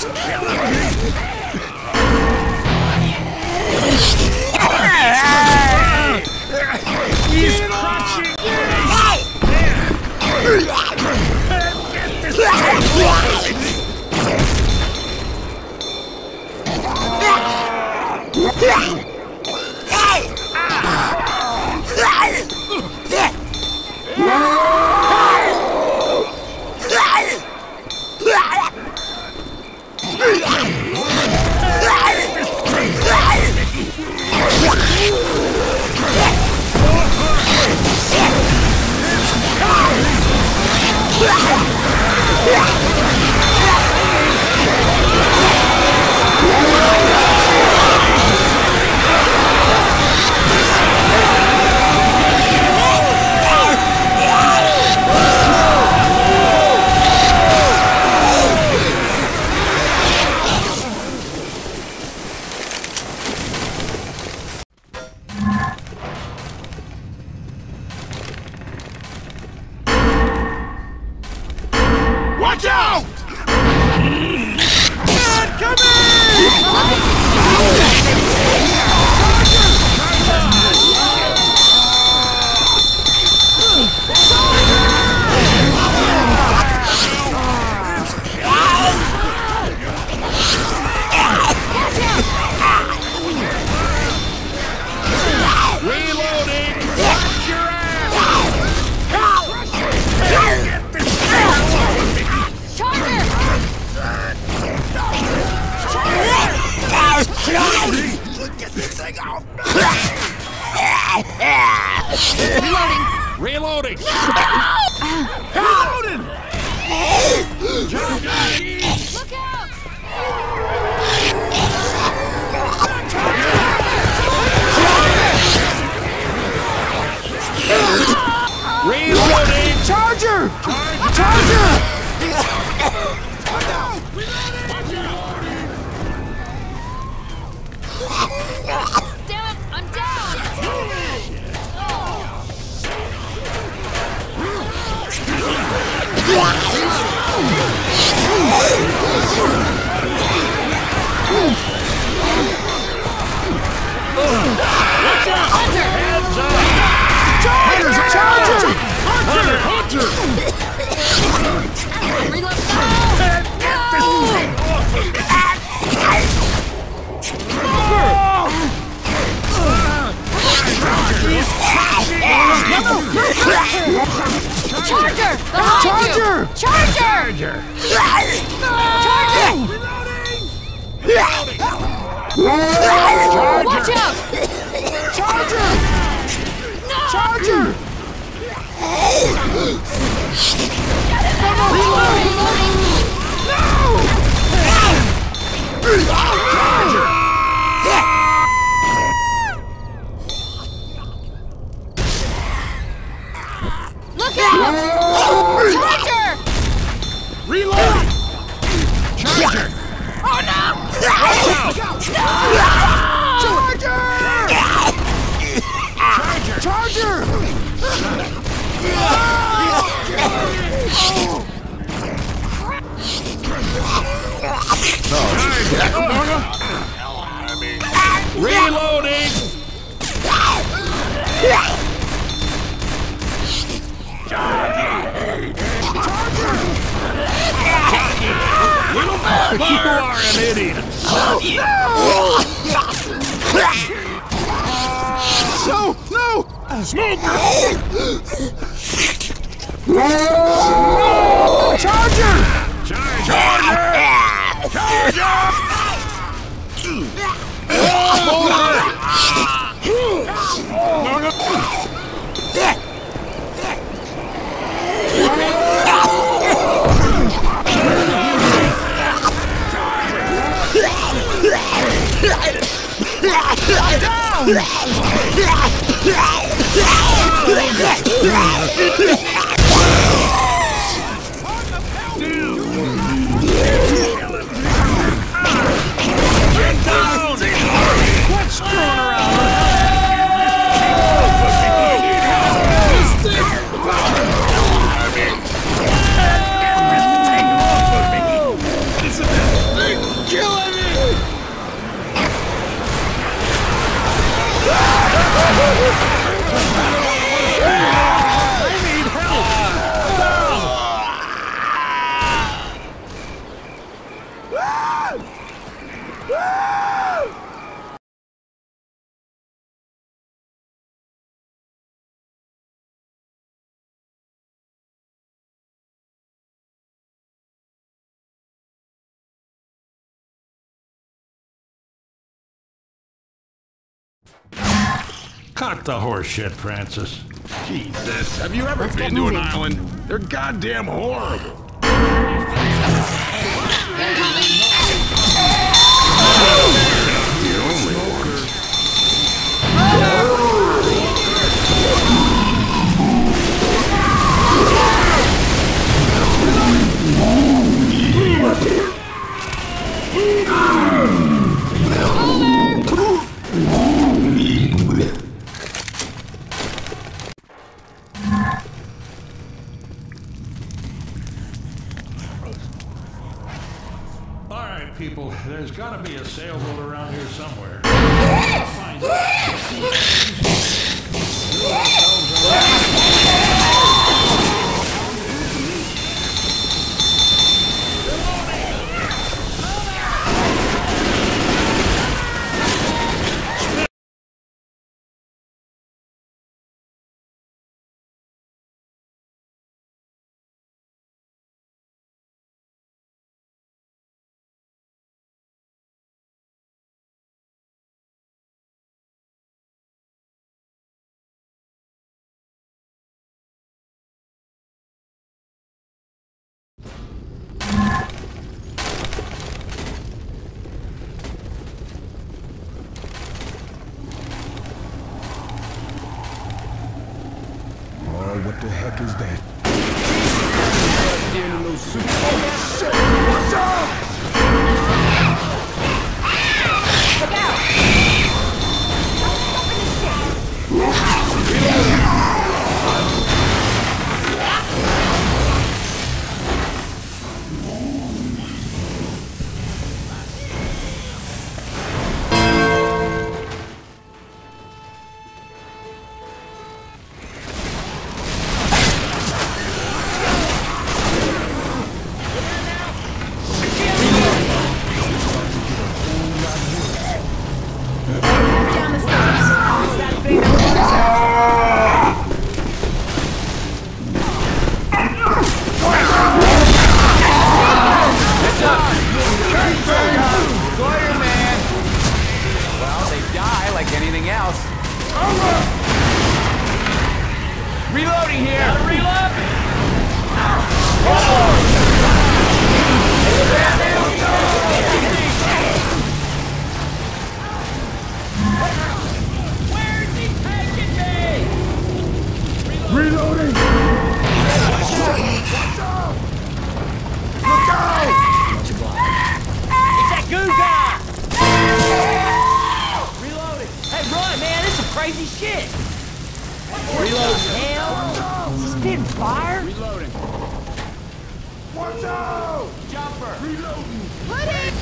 He's crushing Watch out! Reloading! Watch your Get this thing off! Reloading! Reloading! Reloading! Look out! Reloading! Charger! Charger! Damn it, I'm down! Watch out! Hunter! Heads up! Charger! Hunter! Hunter! Reload! Get this thing off of me! Charger! Behind you! Charger! Watch out! Charger! Charger! Reloading! Look out! Charger! Reloading! Charger! Oh no! Watch out! Charger! Charger! Reloading! You are an idiot! No! No! Smoke! Charger! Charger! Charger! What's going around? Get this thing off of me! Cut the horse shit, Francis. Jesus, have you ever been to an island? They're goddamn horrible. The only ones. All right, people, there's got to be a sailboat around here somewhere. I'll find Oh, what the heck is that? Anything else? Reloading here! Reload! Where's he taking me? Reloading! Look out! It's that goo guy! Hey, run, man! This is some crazy shit! Reload! Hell! Is he spitting fire? Reloading. Watch out! Jumper! Reloading! Put it!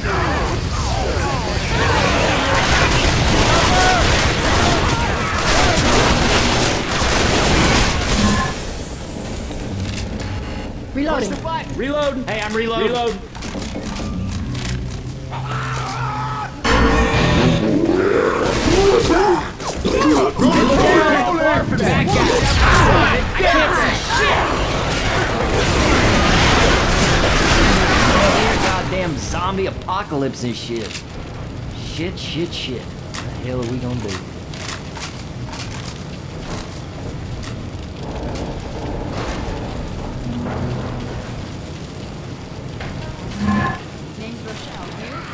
Push the button! Reloading! Hey, I'm reloading! Reload! Back goddamn zombie apocalypse and shit. Shit. What the hell are we gonna do? Name's Rochelle.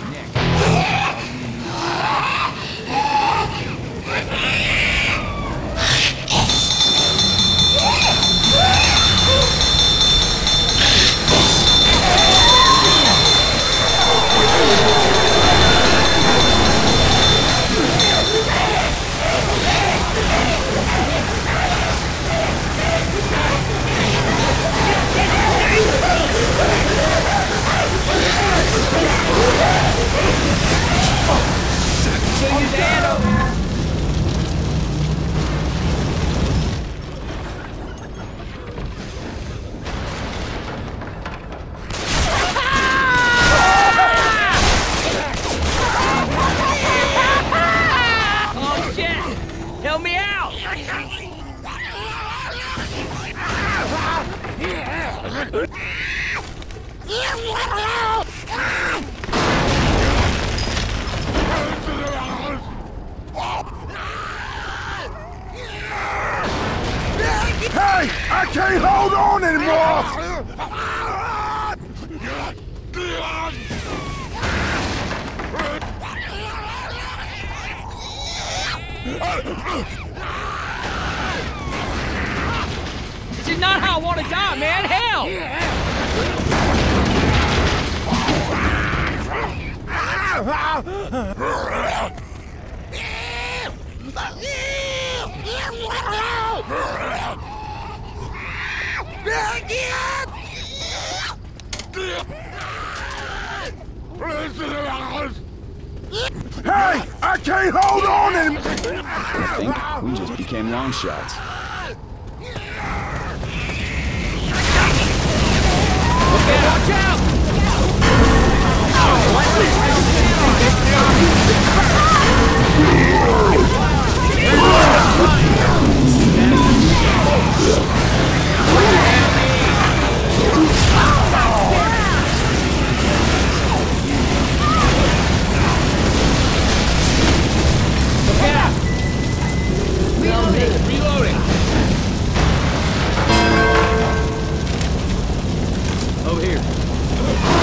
Help me out! Hey! I can't hold on anymore! This is not how I want to die, man! Hell! Hey! I can't hold on anymore! I think we just became long shots. Watch out! Reloading! Over here.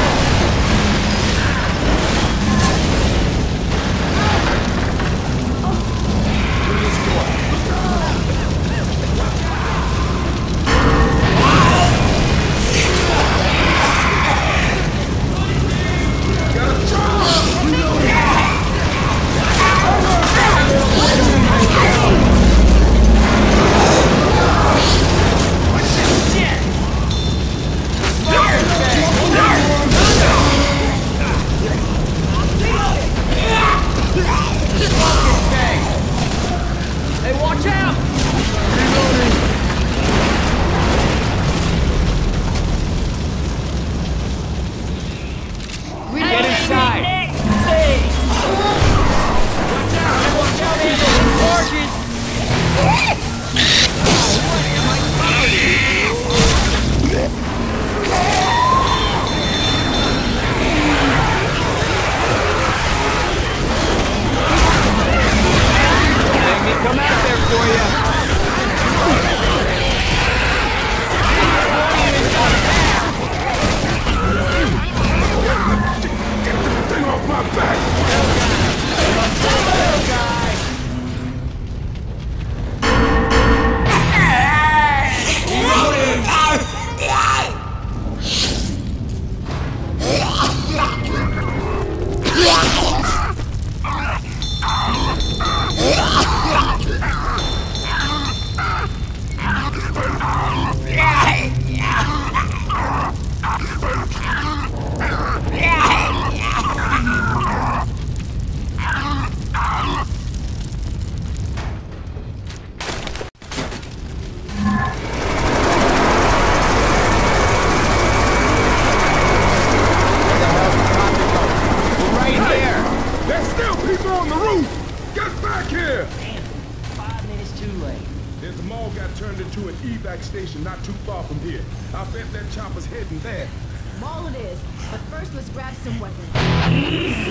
Hey, watch out! Get inside! Watch out, Andy! Charges! Let me come out there for you! Thing off my back! There's still people on the roof! Get back here! Damn, 5 minutes too late. The mall got turned into an evac station not too far from here. I bet that chopper's heading there. Mall it is, but first let's grab some weapons.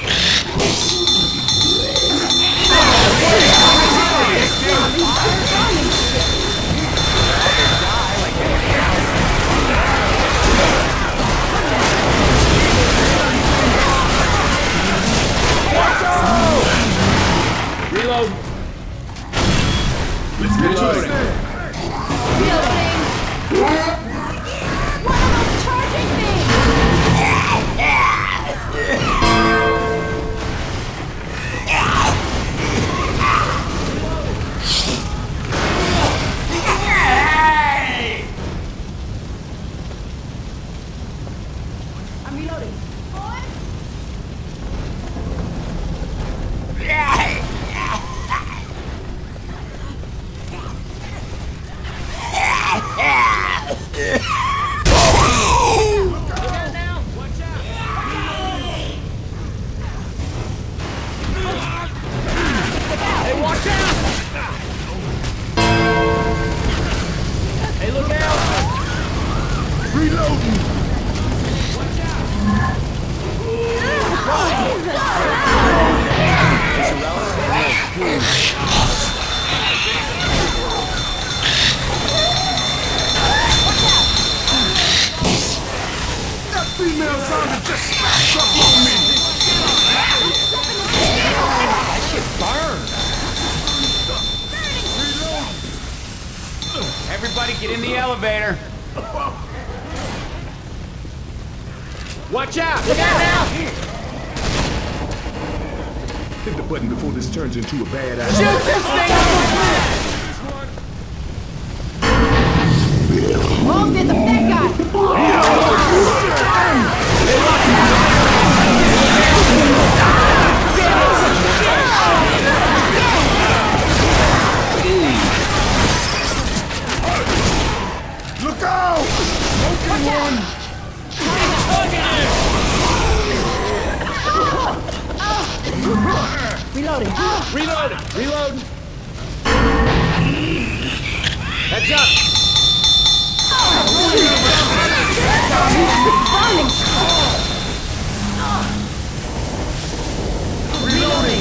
Reload! Let's get to it. Reloading! What are those charging things? I'm reloading. Everybody get in the elevator. Watch out! Look out now! Hit the button before this turns into a bad idea. Shoot this thing up! Won't get the big guy! Look out! Reloading. Reloading! Reloading! Heads up! Reloading.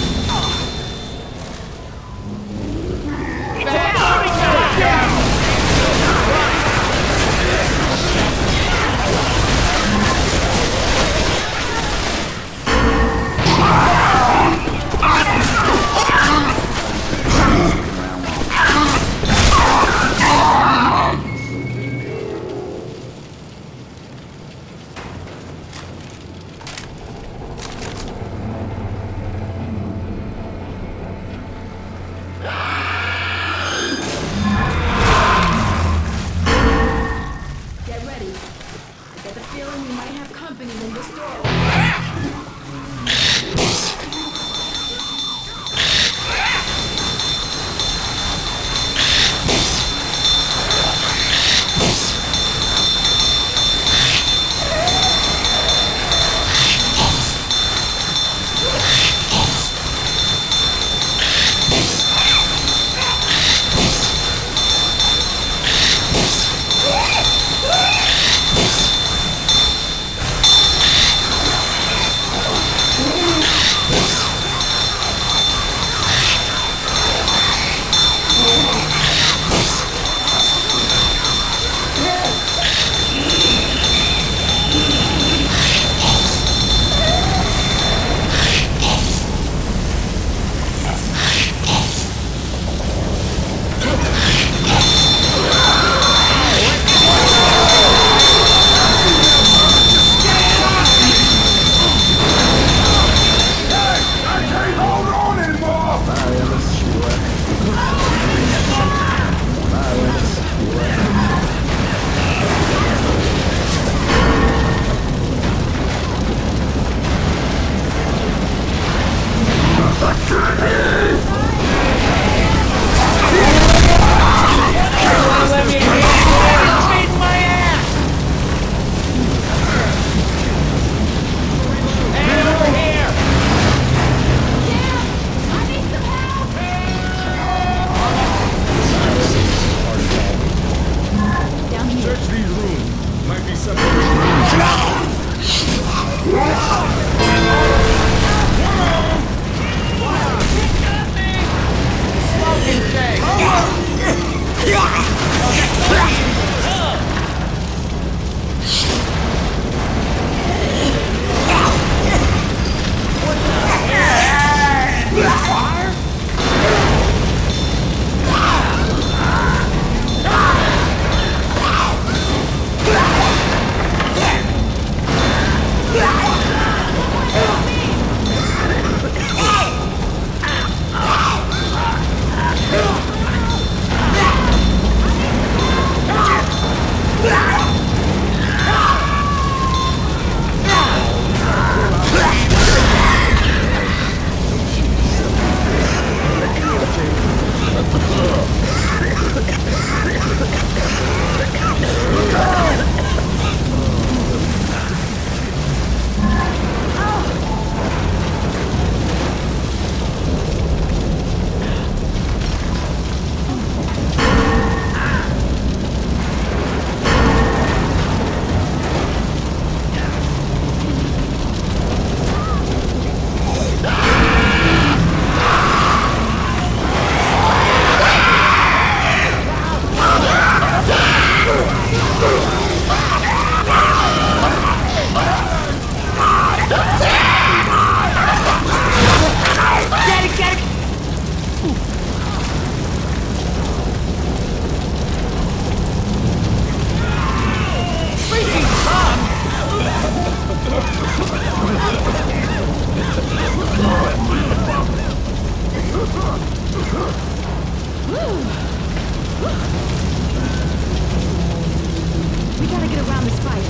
We gotta get around this fight.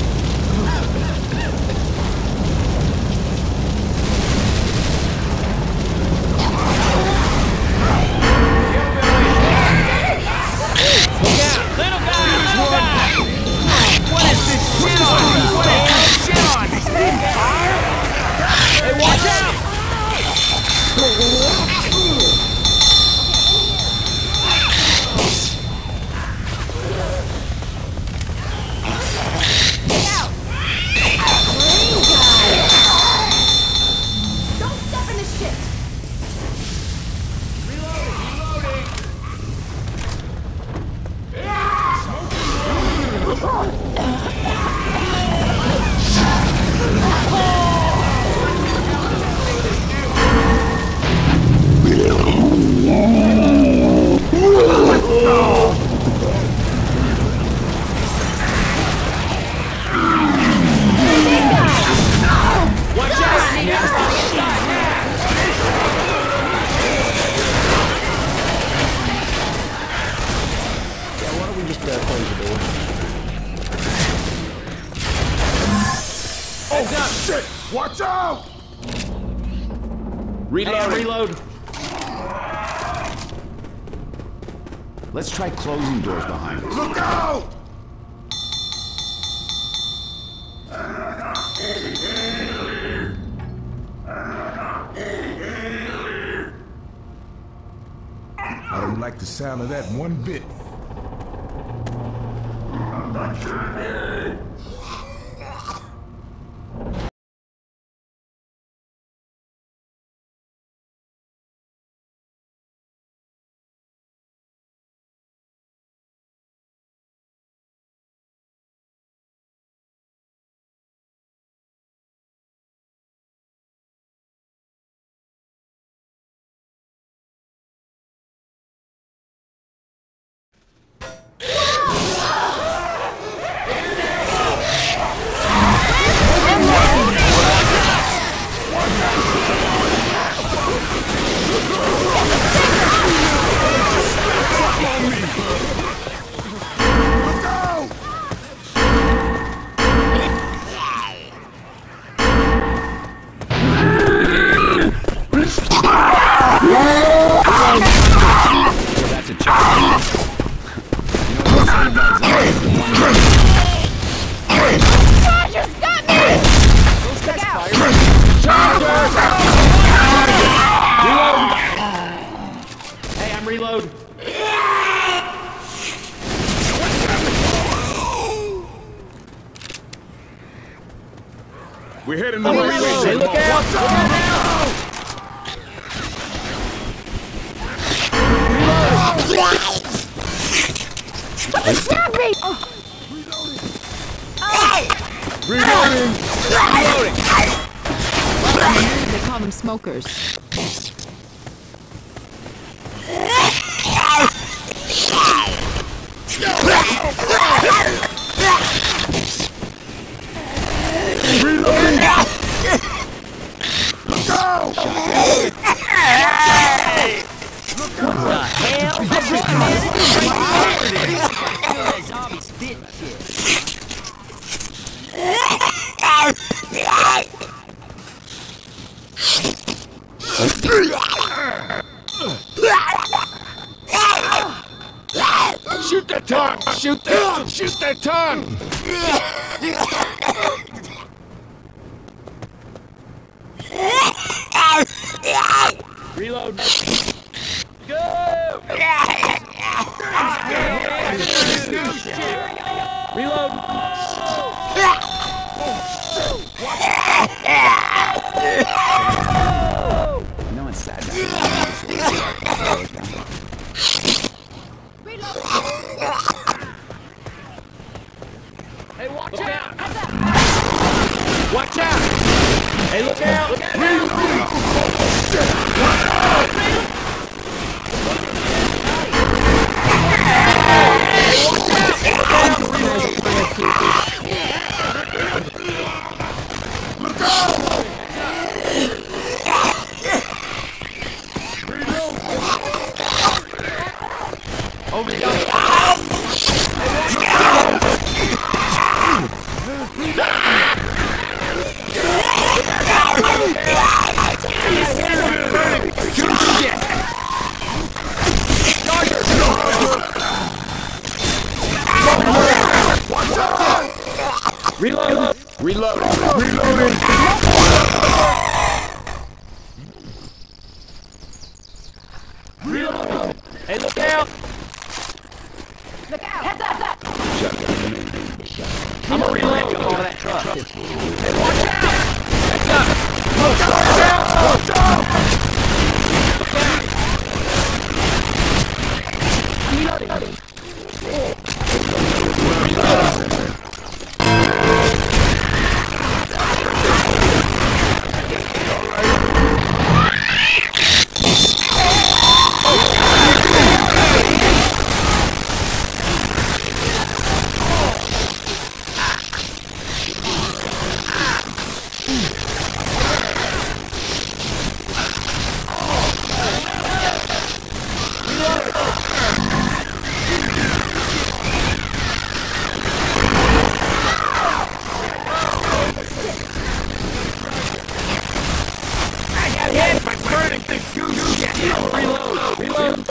Oh, shit! Watch out! Reload, reload. Let's try closing doors behind us. Look out! I don't like the sound of that one bit. That's a challenge. Roger's got me! Look out! Reload! Hey, I'm reload. We're heading the right way. Hey, look out! Stab me! Oh. Reloading! They call them smokers. Shoot that tongue! Shoot that! Shoot that tongue! Reload. Go! Reload. No one's sad. Hey, watch out! Watch out! Hey, look out! Look out! Over the Reload! Reloading. Hey, look out! Look out! Heads up! I'm gonna reload you over that truck. Hey, watch out! Heads up! Watch out! Reloading. Reload!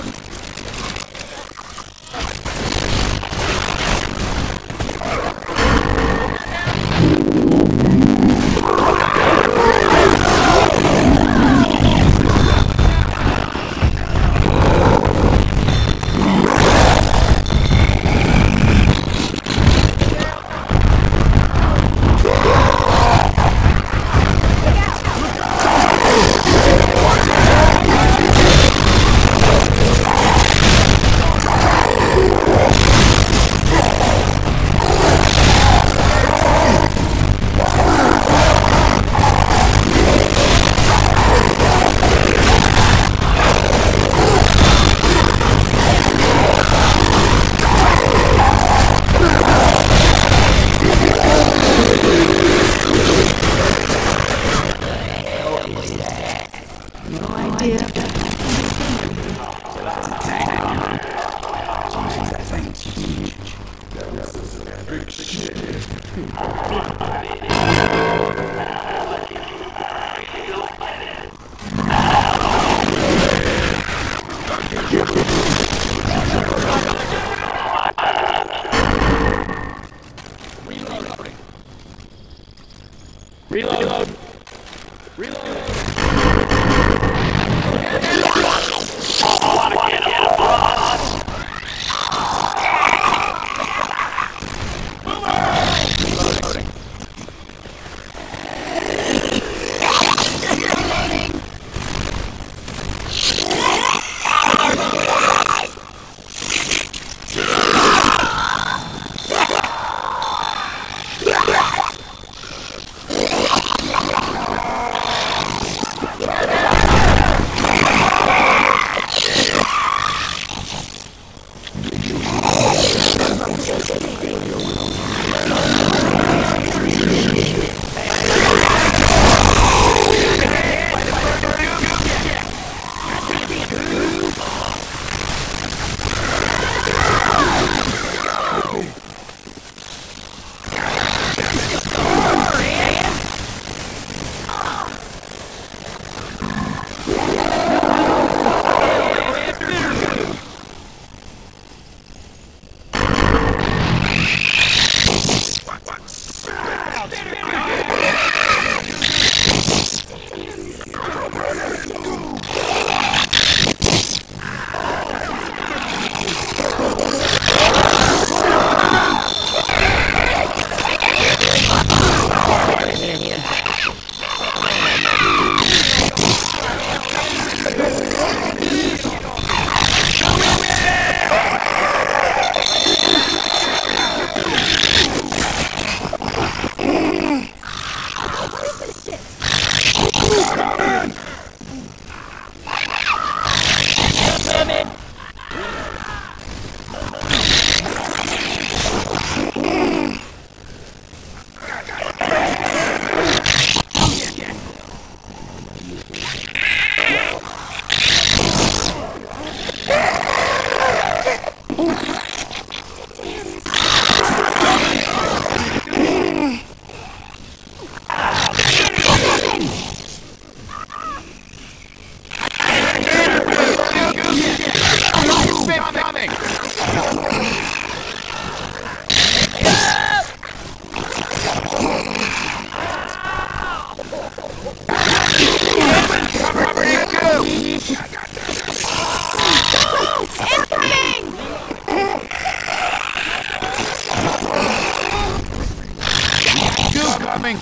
Reload! incoming!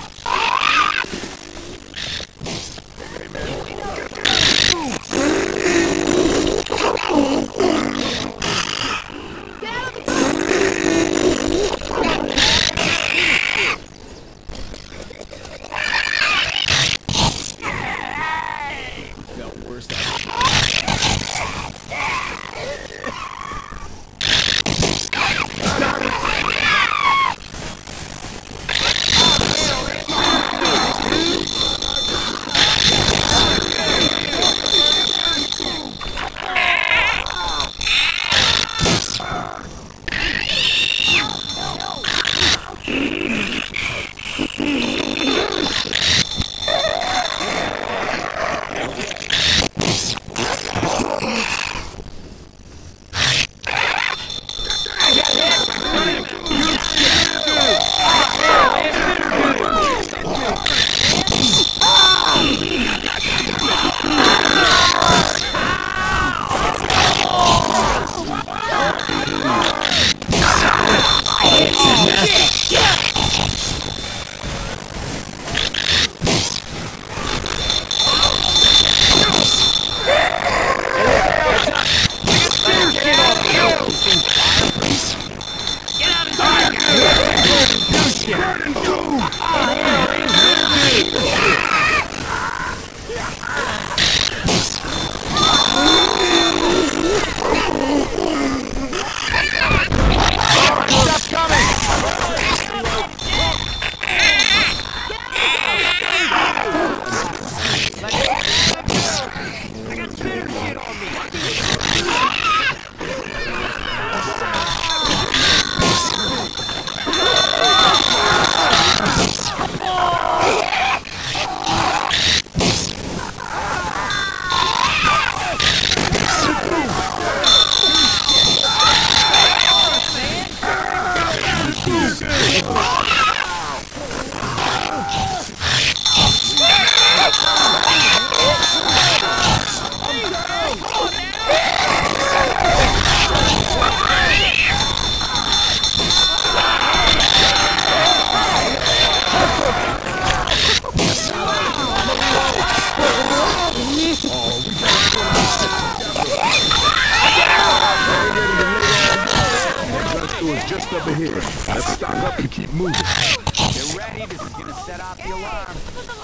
Just up ahead. Let's stock up and keep moving. Get ready, this is gonna set off the alarm.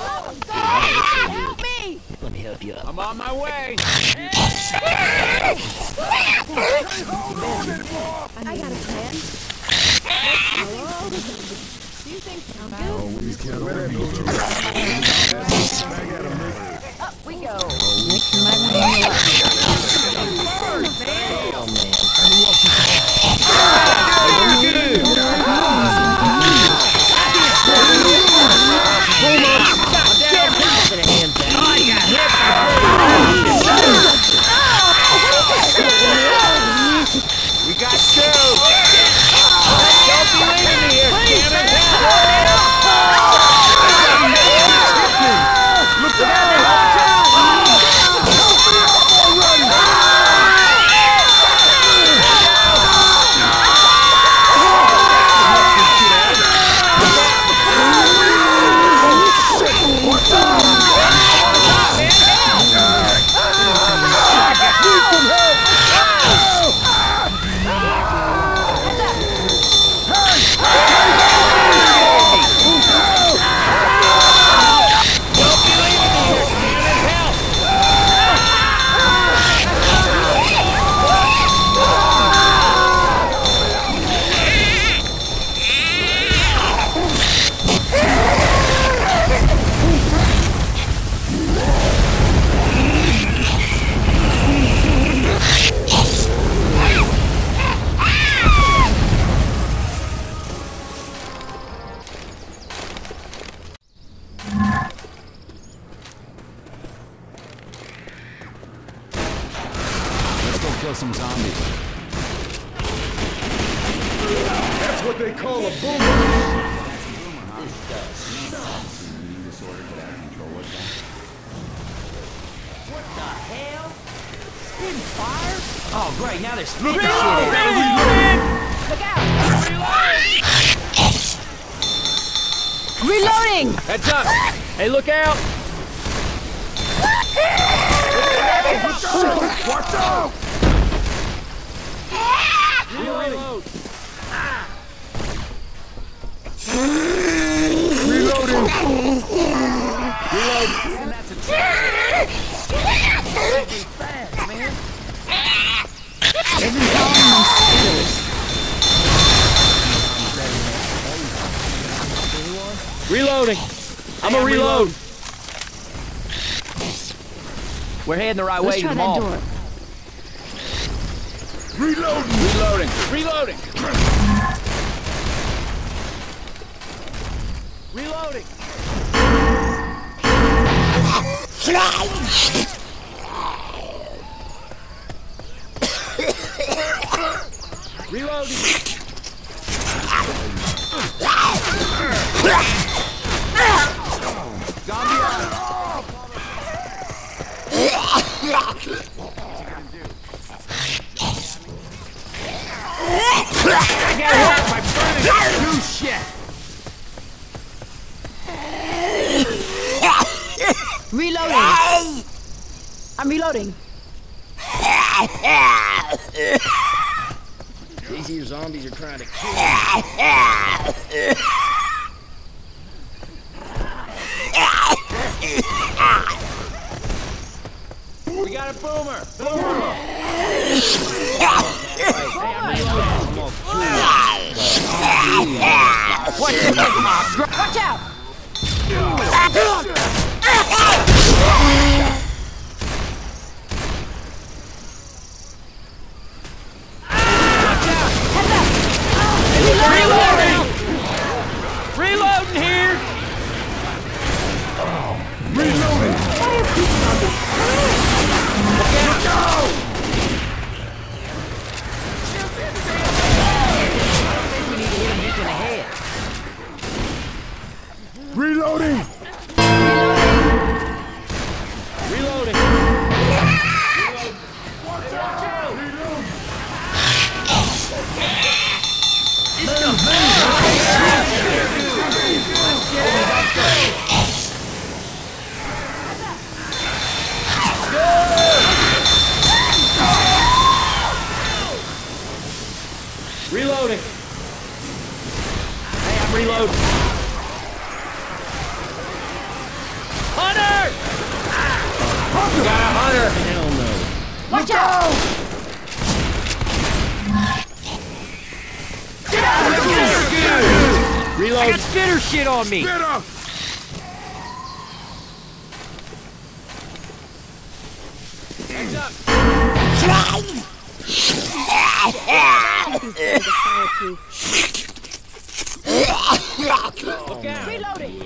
Help me! Let me help you. I'm on my way. I got a plan. Do you think sound good? Up we go. Next you might want to heal up. We got two. Don't be leaving me here. Look out! Kill some zombies. That's what they call a boomer. What the hell? Spitting fire? Oh, great, now they're spitting Look shit out! at Gotta me. reload! Look out! Reloading! Heads up! Hey, look out! Watch out! Reload! Reloading! Reloading! I'm a reload! We're heading the right way Let's to try the that mall. door. Reloading! Reloading! Reloading! Reloading! I gotta help my friend do shit! Reloading. I'm reloading. These here zombies are trying to kill me. We got a boomer! Boomer! Watch out! Reloading! Reloading here! Reloading! Reloading! Reloading! Hey, I'm reloading! Hunter! We got a hunter! Hell no. Watch out! Get out of here! Reload! I got spitter shit on me! Better! Heads up! Look out! Reloading.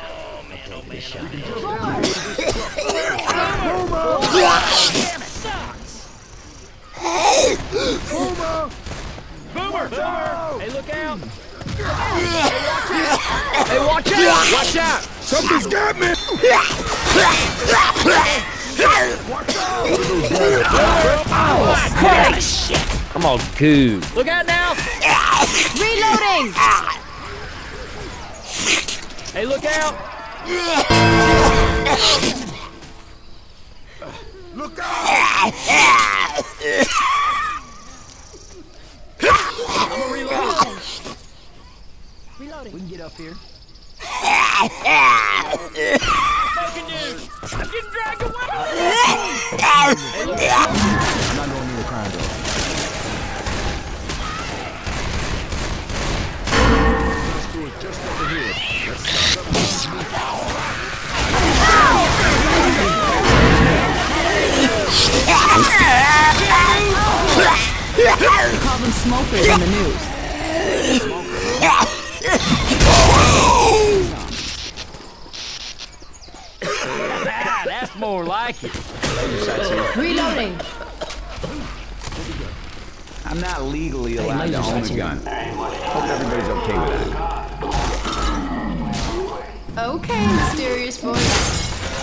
Boomer! Boomer! Hey, look out! Hey, watch out! Watch out! Something's got me! Oh, shit! I'm all goo. Look out now! Reloading. Hey, look out! Look out! I'm a reload. Reloading. We can get up here. Fucking dude! I'm getting dragged away! Hey, look out! I'm not going near the crime door. Just over here. They call them smokers in the news. That's more like it. Reloading. I'm not legally allowed to own a gun. Hope everybody's okay with that. Okay, mysterious voice.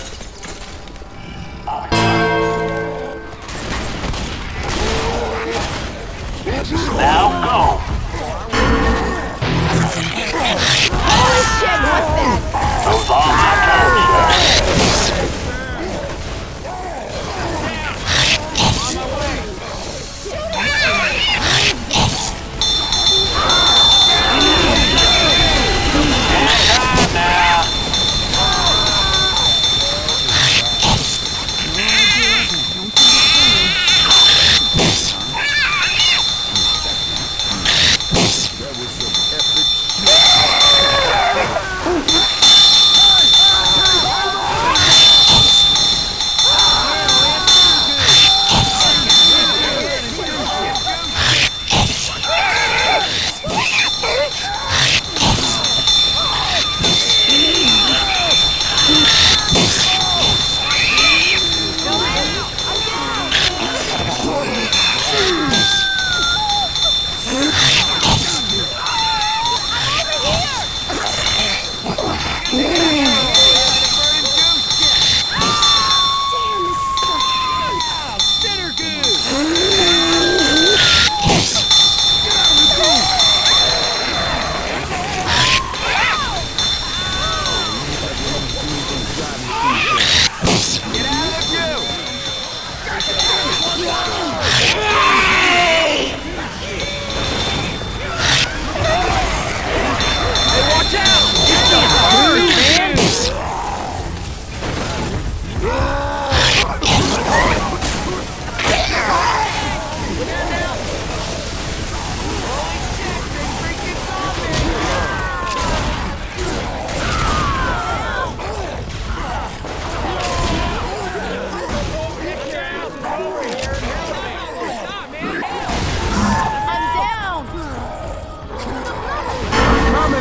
Now go! Holy shit, what's that? Those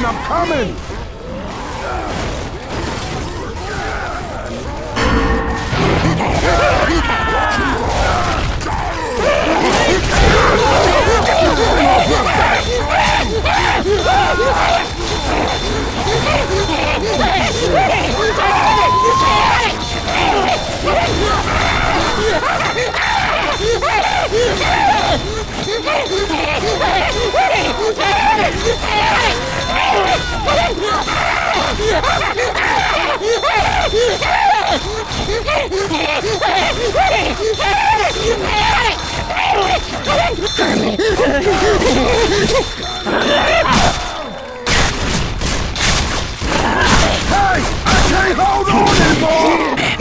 I'm coming! Hey! I can't hold on anymore!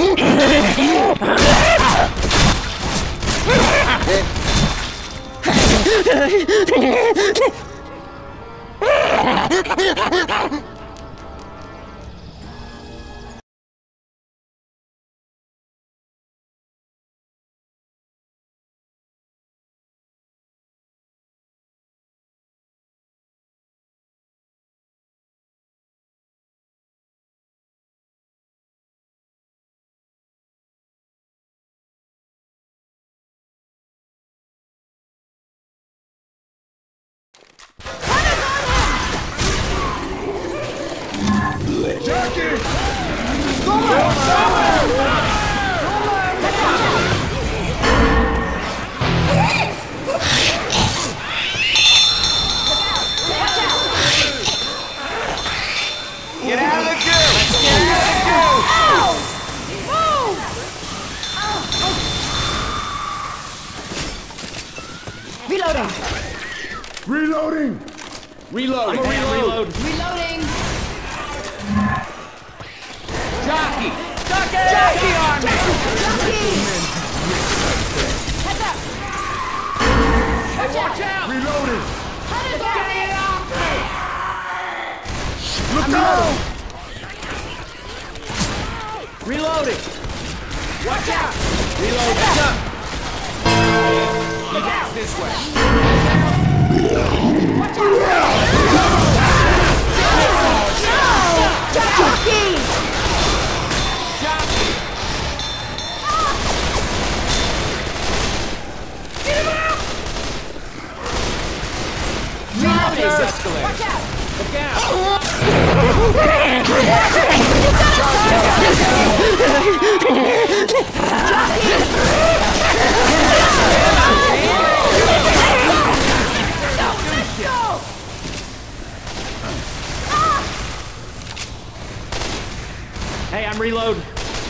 Reloading. Reloading! Reload. Reload. Reloading. Jockey. Jockey on me. Jockey. Heads up. Watch out. Reloading! Heads up. Get off me. Look out! Reloading. Watch out. Reload. Heads up. You guys this way. Watch out. Jockey. Jockey. Get him out. Reloading. Escalator. Watch out. Look out. Hey, I'm reloading.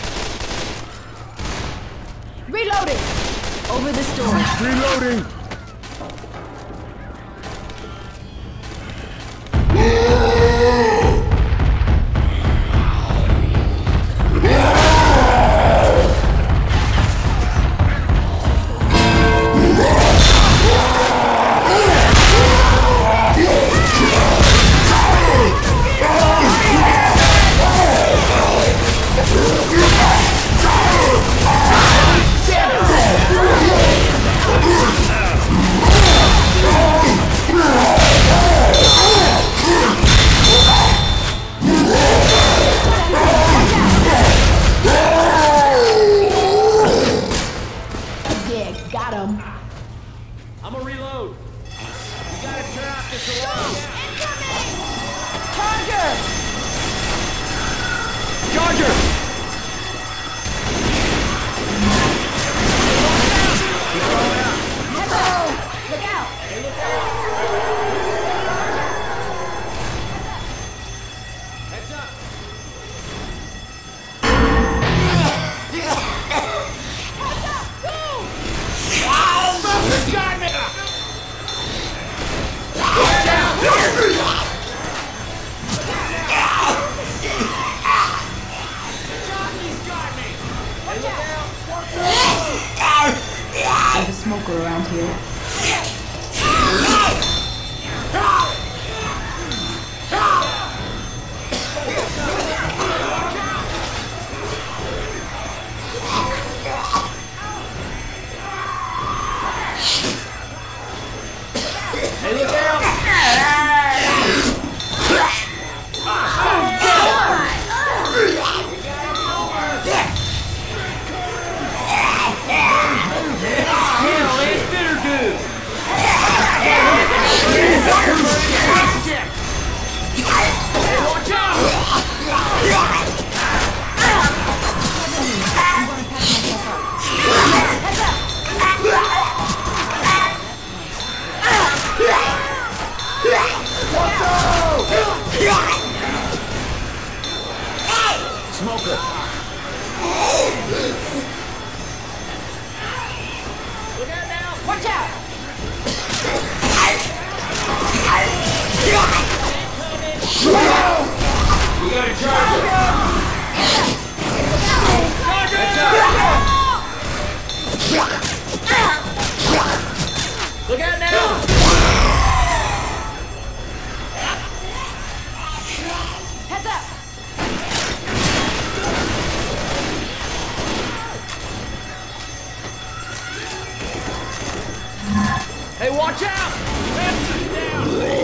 Reloading. Over this door. Reloading! Yeah, got him. I'm gonna reload. You gotta turn off this alarm. Charger. Charger! Hello. Look out. Heads up! Got me! Watch out! Jockey's got me! Hey, look out! There's a smoker around here. Hey, look out! Smoker. Look out now! Watch out! We got a charger! Look out now! Heads up! Hey, watch out! Ramsey's down!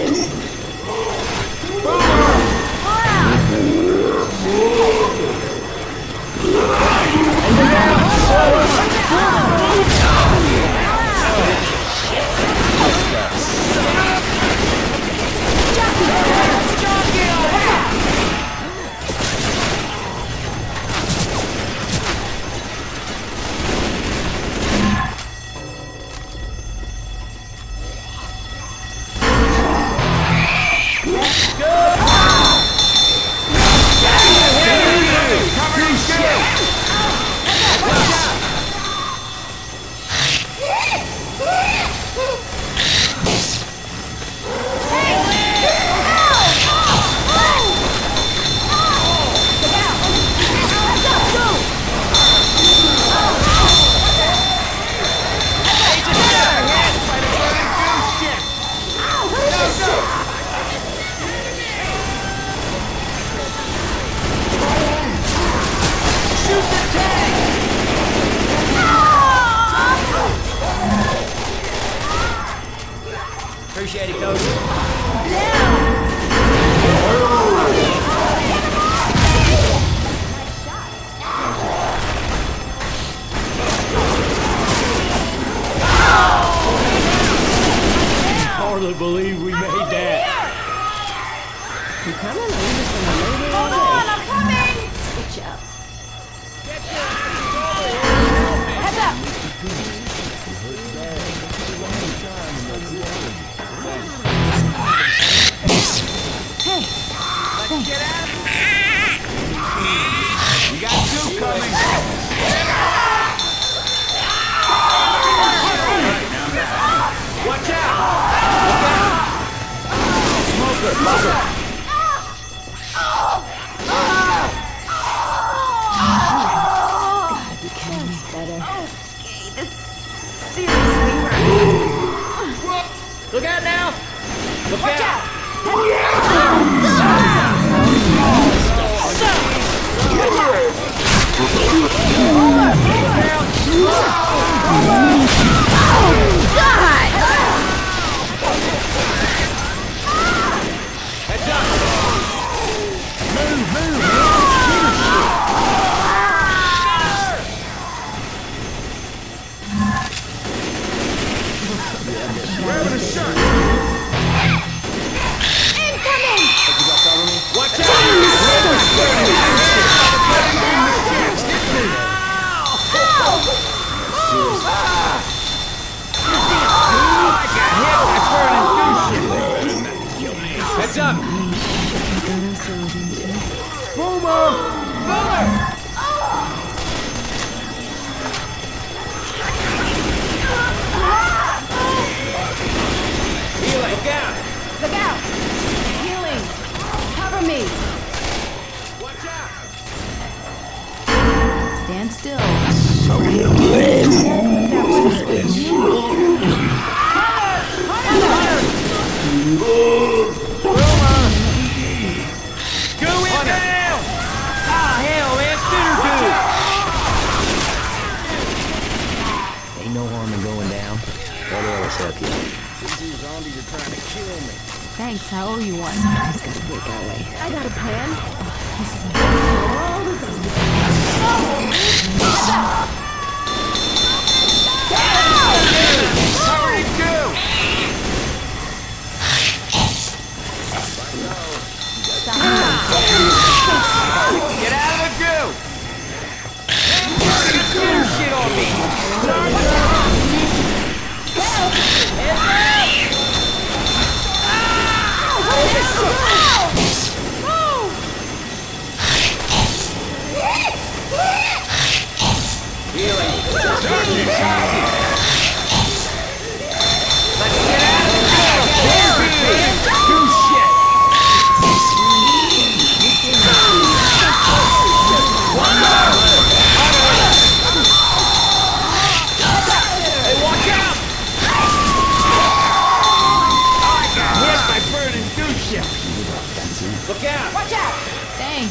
Appreciate it, Coach. Hardly believe we made that. You coming? Or you just gonna lay there? Hold on, I'm coming! Switch up. Heads up! Hey, Let's get out of here. You got two coming. Watch out! Look out! Smoker! Smoker! gotta be kidding me. Better. Okay, this seriously hurts. Look out now! Look Watch out! out! Heads up! Grabbing a shot. Incoming! Watch out! Heads up! Healing! Look out! Look out! Healing! Cover me! Watch out! Stand still. Go in down! Ah, hell, man, Spinner Ain't no harm in going down. What else up here? Thanks, I owe you one. He's gotta break our way. I got a plan. Hurry, go! Get out of the goo! Get Spinner shit on me!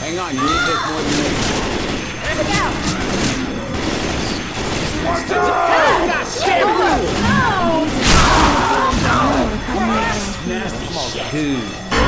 Hang on, you need this more than me. Look out! Nasty shit.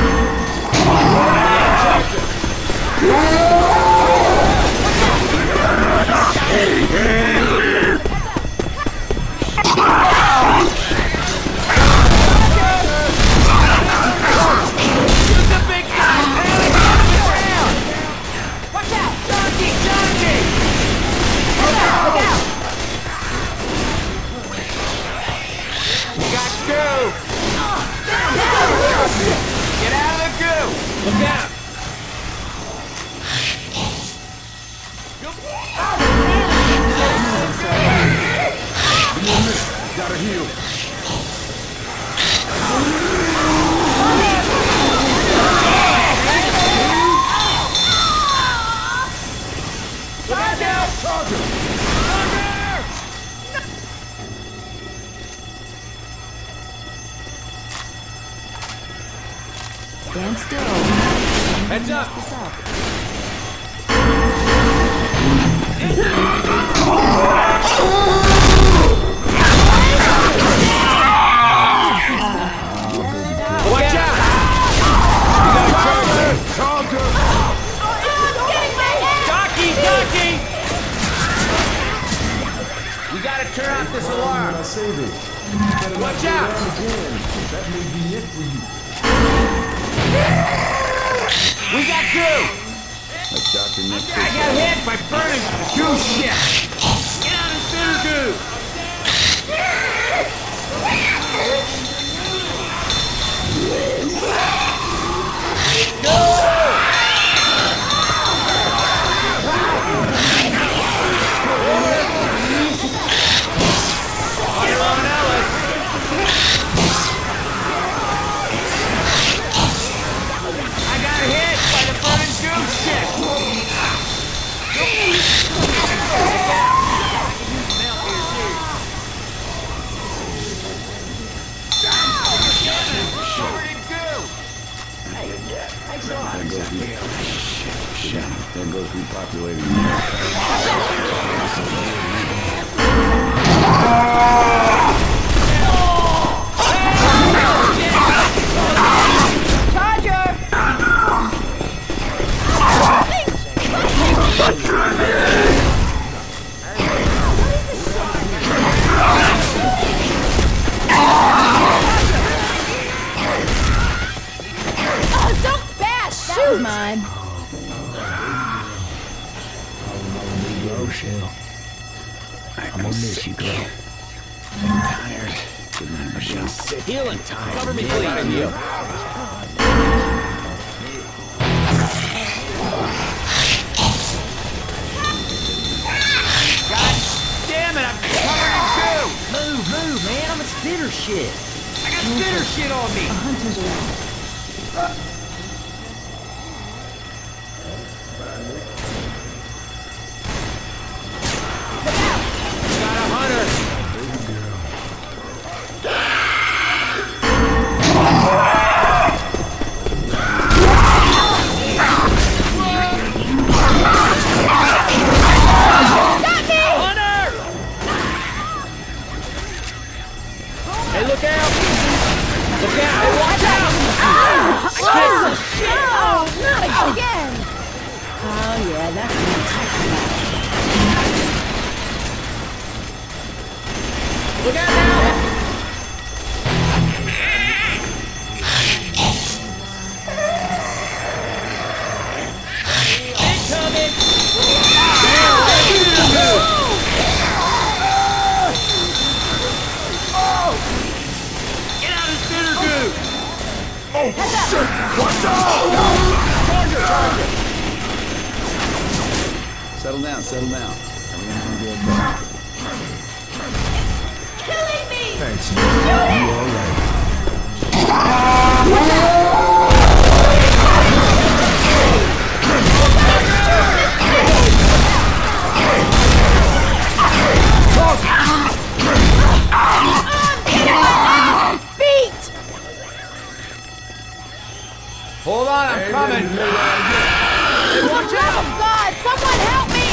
Get out of the goo! Look out! Gotta heal. Look out now! Charger! Stand still. Heads up! This up. Watch out! You got a charger! Charger! Jockey! Jockey! We gotta turn off this alarm. I say this. Watch out! That may be it for you. We got goo! That's Dr. Nick. I got hit by burning goo shit! Get out of spitter goo! There goes repopulating. Don't bash! That was mine. Go, Shell. I'm gonna miss you, girl. I'm tired. Good night, Michelle. Healing time. Cover me, Gotta please. heal. God damn it, I'm covered in goo! Move, man, I'm a spitter shit. I got spitter shit on me. Hunter's around. Got a hunter. Hey, look out! Look out! Hey, watch out! Oh, not again! Oh yeah, that's what I'm talking about. Look out now! Incoming! Get out of spitter goo! Oh, shit! Watch out! Charger! Settle down, settle down. Everything's gonna be okay. Killing me! Thanks, man. You all right? Beat! Hold on, I'm coming! Watch out! Oh God! Someone help me!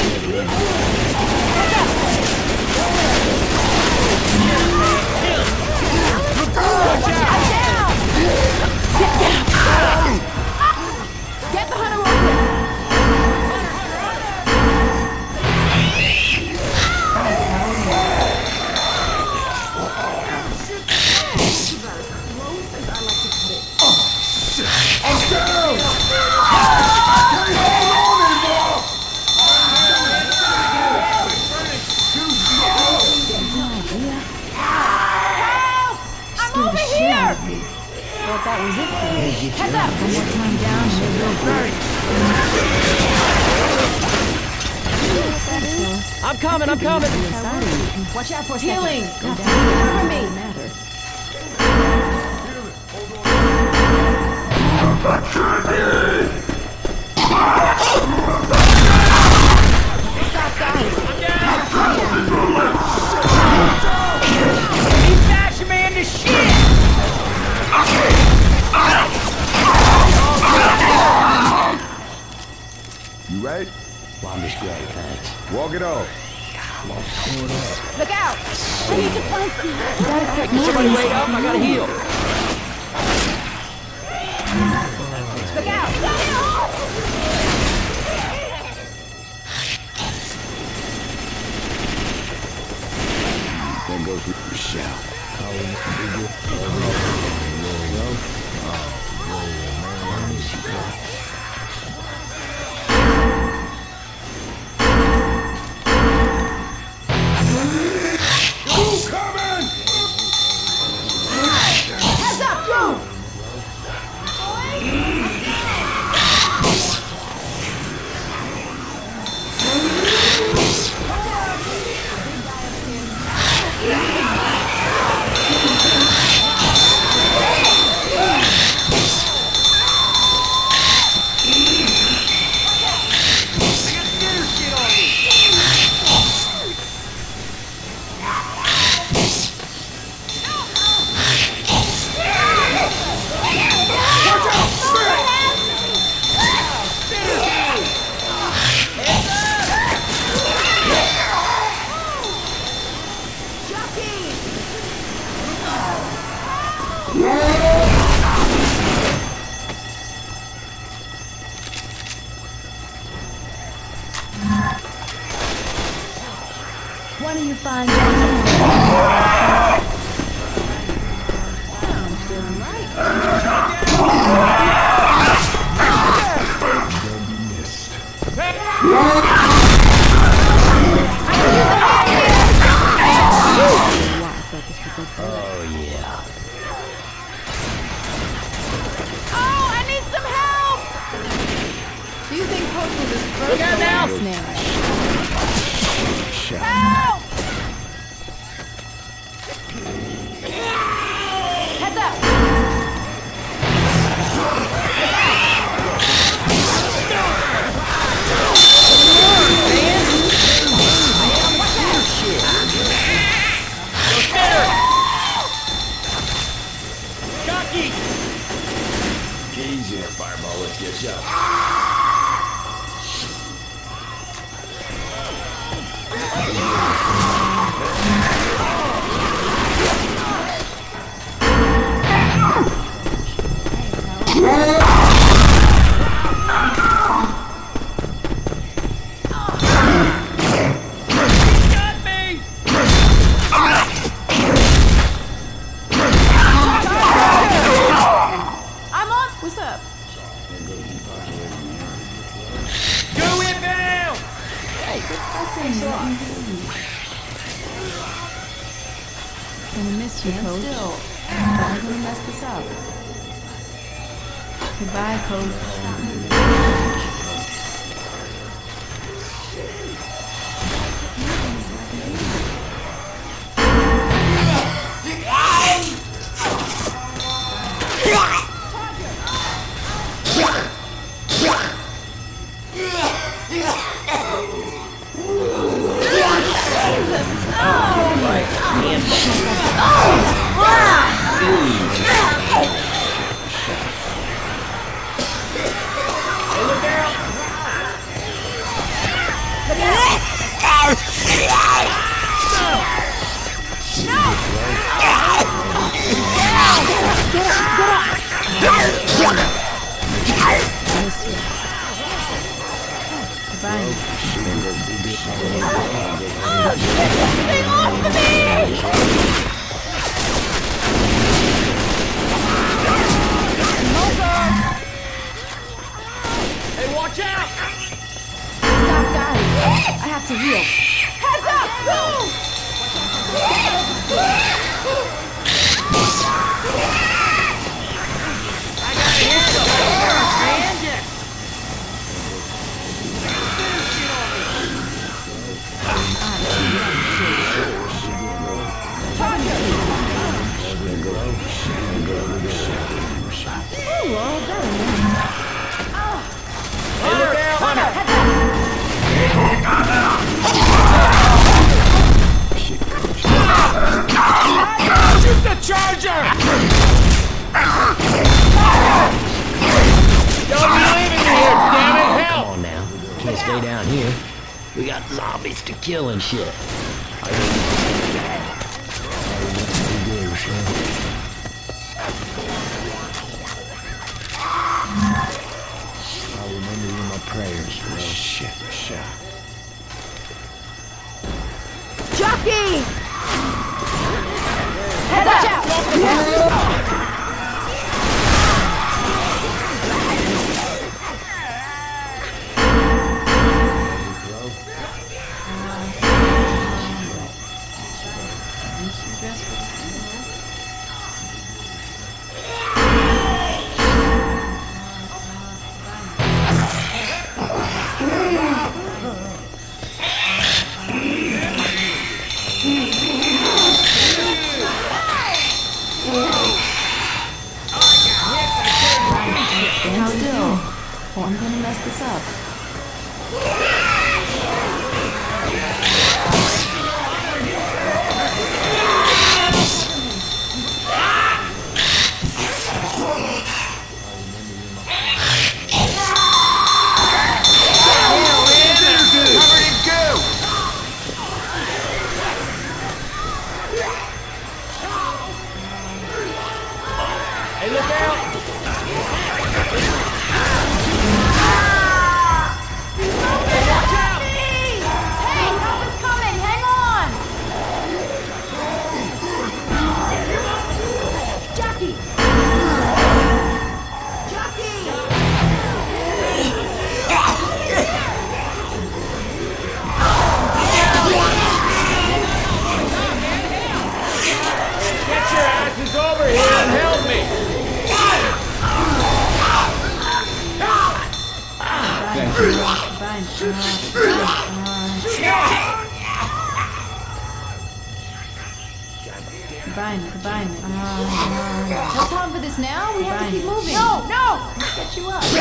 Watch out! Get the hunter open! Thought that was it for you. Heads up! One more time down and you'll burn. I'm coming, I'm coming! Watch out for a Healing! second. Go down. Cover me! Matter. Stop, guys! He's bashing me into shit! You right? Well, I'm just great, thanks. Walk it off. Look out! I need to find some... Somebody wait up, I gotta heal. Look out! There goes Michelle. Heads up! Go! One of you fine gentlemen. Sounds feeling Oh, I need some help! Do you think Post will just burst Look out now! the snare? Help! Heads up! Jockey! Get easy there, Fireball. Let's get you up. Got me! I'm on! What's up? Do it now! Gonna miss you, Coach. Still, I'm gonna mess this up. Goodbye, Coach. Hey, watch out! Stop, guys. I have to heal. Heads up! Boom! Shoot the charger! Don't be leaving me here, damn it! Help! Come on now. Can't stay down here. We got zombies to kill and shit. I remember you in my prayers, bro. Shit. Jockey! Heads up! Stand still, or I'm gonna mess this up. Hey, look out! Hey, help is coming! Hang on! Jockey! Get your asses over here and help me! Combine. No time for this now. We have to keep moving. No! Let's get you up.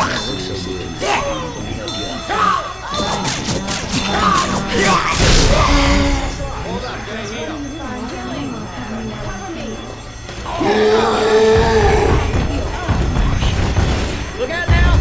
Look out now!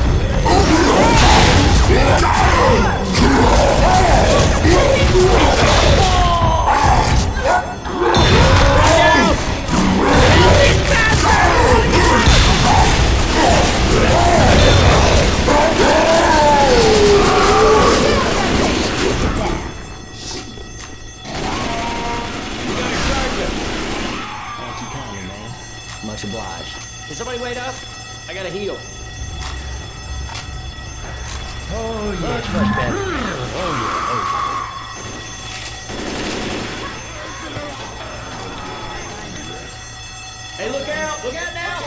Much obliged. Can somebody wait up? I gotta heal. Oh, yeah. Much better. Oh, Hey, look out! Look out now!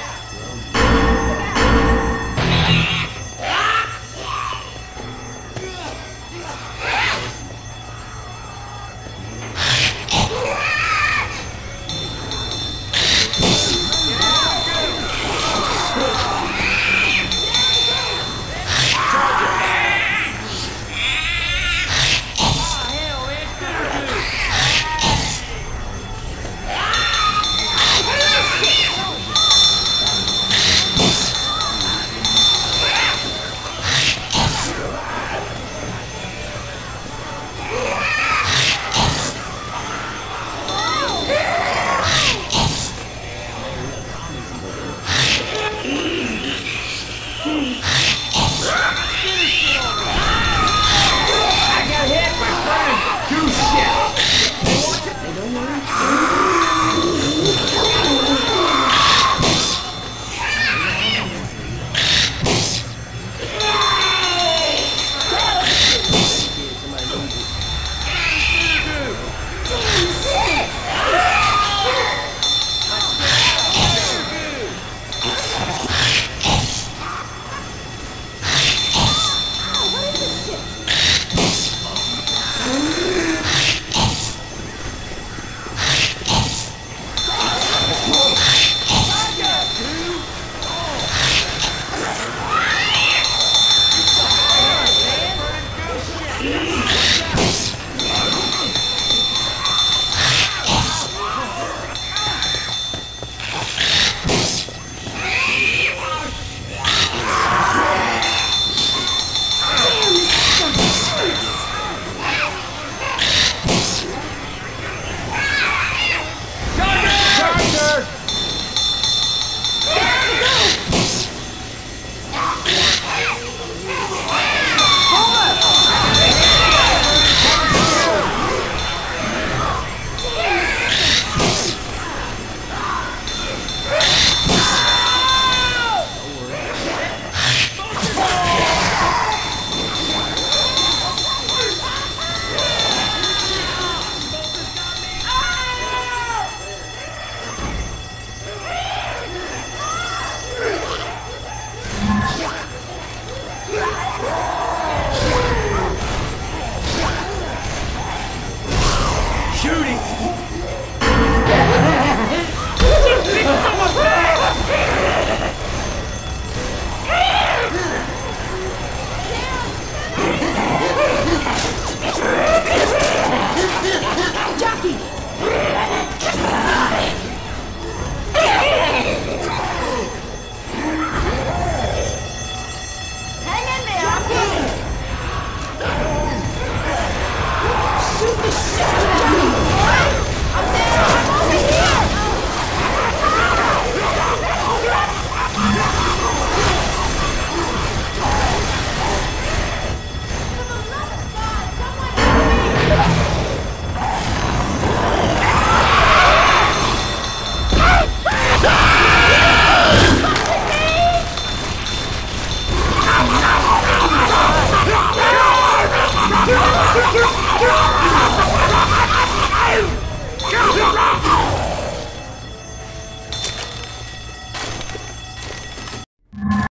me.